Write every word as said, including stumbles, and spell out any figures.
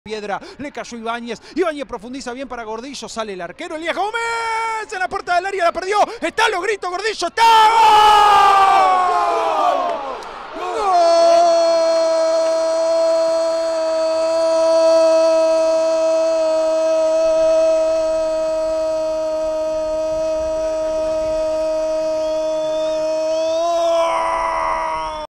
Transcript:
Piedra, le cayó Ibáñez, Ibáñez profundiza bien para Gordillo, sale el arquero, Elías Gómez, en la puerta del área la perdió, está, lo grito, Gordillo, ¡está! ¡Gol!